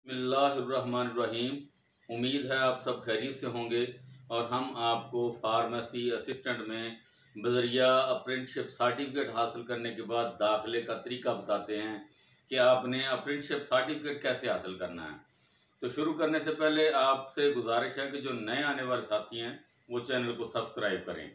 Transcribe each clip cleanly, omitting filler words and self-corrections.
बिस्मिल्लाहिर्रहमानिर्रहीम। उम्मीद है आप सब खैरियत से होंगे और हम आपको फार्मेसी असिस्टेंट में बजरिया अप्रेंटिसशिप सर्टिफिकेट हासिल करने के बाद दाखिले का तरीका बताते हैं कि आपने अप्रेंटिसशिप सर्टिफिकेट कैसे हासिल करना है। तो शुरू करने से पहले आपसे गुजारिश है कि जो नए आने वाले साथी हैं वो चैनल को सब्सक्राइब करें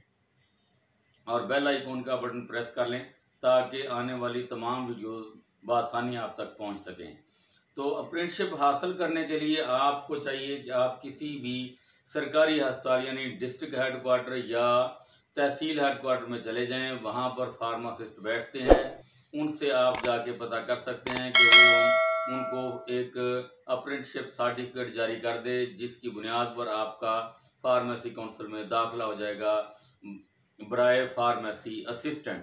और बेल आइकॉन का बटन प्रेस कर लें ताकि आने वाली तमाम वीडियो बआसानी आप तक पहुंच सकें। तो अप्रेंटिसशिप हासिल करने के लिए आपको चाहिए कि आप किसी भी सरकारी अस्पताल यानी डिस्ट्रिक्ट हेडक्वार्टर या तहसील हेडक्वार्टर में चले जाएं। वहां पर फार्मासिस्ट बैठते हैं, उनसे आप जाके पता कर सकते हैं कि वो उनको एक अप्रेंटिसशिप सर्टिफिकेट जारी कर दे, जिसकी बुनियाद पर आपका फार्मेसी काउंसिल में दाखिला हो जाएगा बराए फार्मेसी असिस्टेंट।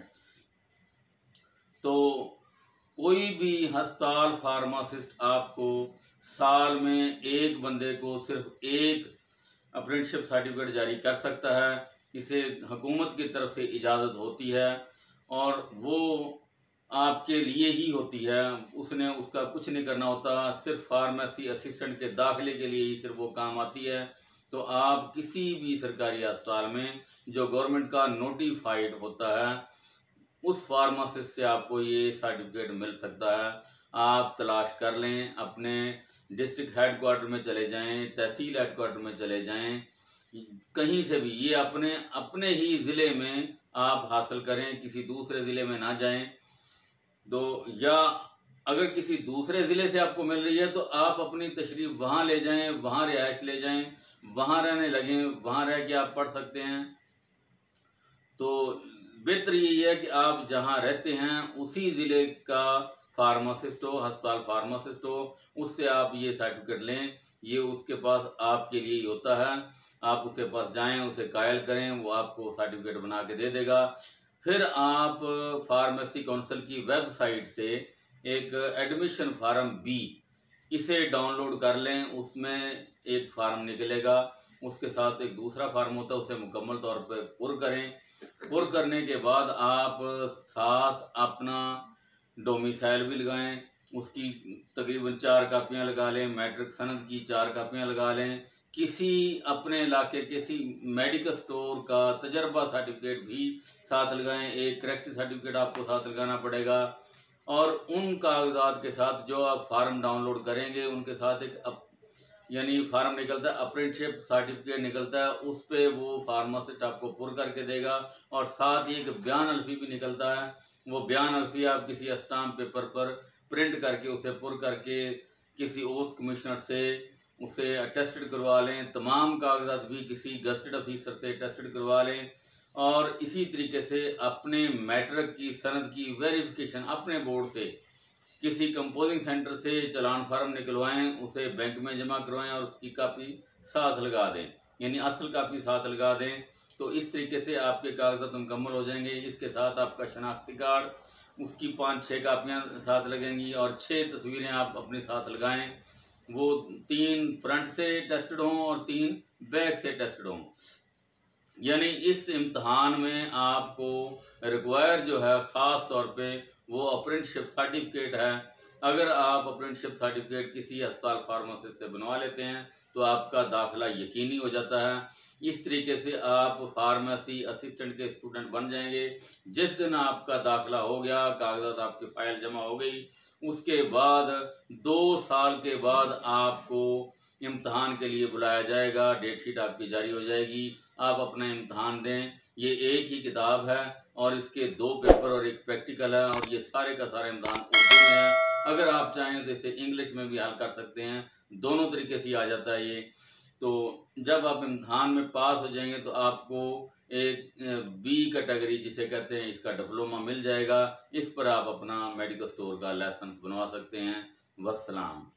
तो कोई भी अस्पताल फार्मासिस्ट आपको साल में एक बंदे को सिर्फ एक अप्रेंटिसशिप सर्टिफिकेट जारी कर सकता है। इसे हुकूमत की तरफ से इजाज़त होती है और वो आपके लिए ही होती है, उसने उसका कुछ नहीं करना होता, सिर्फ फार्मेसी असिस्टेंट के दाखिले के लिए ही सिर्फ वो काम आती है। तो आप किसी भी सरकारी अस्पताल में जो गवर्नमेंट का नोटिफाइड होता है उस फार्मासिस्ट से आपको ये सर्टिफिकेट मिल सकता है। आप तलाश कर लें, अपने डिस्ट्रिक्ट हेडक्वार्टर में चले जाएं, तहसील हेडक्वार्टर में चले जाएं, कहीं से भी ये अपने अपने ही ज़िले में आप हासिल करें, किसी दूसरे ज़िले में ना जाएं। तो या अगर किसी दूसरे ज़िले से आपको मिल रही है तो आप अपनी तशरीफ़ वहाँ ले जाएं, वहाँ रिहाइश ले जाएं, वहाँ रहने लगें, वहाँ रह के आप पढ़ सकते हैं। तो बेहतर यही है कि आप जहाँ रहते हैं उसी ज़िले का फार्मासिस्ट हो, अस्पताल फार्मासिस्ट हो, उससे आप ये सर्टिफिकेट लें। ये उसके पास आपके लिए ही होता है। आप उसके पास जाएं, उसे कायल करें, वो आपको सर्टिफिकेट बना के दे देगा। फिर आप फार्मेसी काउंसिल की वेबसाइट से एक एडमिशन फार्म बी इसे डाउनलोड कर लें। उसमें एक फार्म निकलेगा, उसके साथ एक दूसरा फार्म होता है, उसे मुकम्मल तौर पर पुर करें। पुर करने के बाद आप साथ अपना डोमिसाइल भी लगाएं, उसकी तकरीबन 4 कापियाँ लगा लें, मैट्रिक सनद की 4 कापियाँ लगा लें। किसी अपने इलाके किसी मेडिकल स्टोर का तजर्बा सर्टिफिकेट भी साथ लगाएं। एक करेक्ट सर्टिफिकेट आपको साथ लगाना पड़ेगा और उन कागजात के साथ जो आप फार्म डाउनलोड करेंगे उनके साथ एक यानी फार्म निकलता है, अप्रेंटिसशिप सर्टिफिकेट निकलता है, उस पर वो फार्मासिस्ट आपको पुर करके देगा और साथ ही एक बयान अल्फी भी निकलता है। वो बयान अल्फी आप किसी स्टाम्प पेपर पर प्रिंट करके उसे पुर करके किसी ओथ कमिश्नर से उसे अटेस्टेड करवा लें। तमाम कागजात भी किसी गस्टेड ऑफिसर से अटेस्टेड करवा लें और इसी तरीके से अपने मैट्रिक की सनद की वेरिफिकेशन अपने बोर्ड से किसी कंपोजिंग सेंटर से चालान फार्म निकलवाएं, उसे बैंक में जमा करवाएं और उसकी कापी साथ लगा दें, यानी असल कापी साथ लगा दें। तो इस तरीके से आपके कागजात मुकम्मल हो जाएंगे। इसके साथ आपका शनाख्ती कार्ड, उसकी 5-6 कापियाँ साथ लगेंगी और 6 तस्वीरें आप अपने साथ लगाएं। वो 3 फ्रंट से टेस्टेड हों और 3 बैक से टेस्टेड हों। यानी इस इम्तहान में आपको रिक्वायर जो है ख़ास तौर पे वो अप्रेंटिसशिप सर्टिफिकेट है। अगर आप अप्रेंटिसशिप सर्टिफिकेट किसी अस्पताल फार्मासिस्ट से बनवा लेते हैं तो आपका दाखिला यकीनी हो जाता है। इस तरीके से आप फार्मेसी असिस्टेंट के स्टूडेंट बन जाएंगे। जिस दिन आपका दाखिला हो गया, कागजात आपकी फ़ाइल जमा हो गई, उसके बाद 2 साल के बाद आपको इम्तहान के लिए बुलाया जाएगा, डेट शीट आपकी जारी हो जाएगी, आप अपना इम्तहान दें। ये एक ही किताब है और इसके 2 पेपर और एक प्रैक्टिकल है और ये सारे का सारा इम्तहान उर्दू में है। अगर आप चाहें तो इसे इंग्लिश में भी हल कर सकते हैं, दोनों तरीके से आ जाता है ये। तो जब आप इम्तहान में पास हो जाएंगे तो आपको एक बी कैटेगरी जिसे कहते हैं इसका डिप्लोमा मिल जाएगा। इस पर आप अपना मेडिकल स्टोर का लाइसेंस बनवा सकते हैं। वस्सलाम।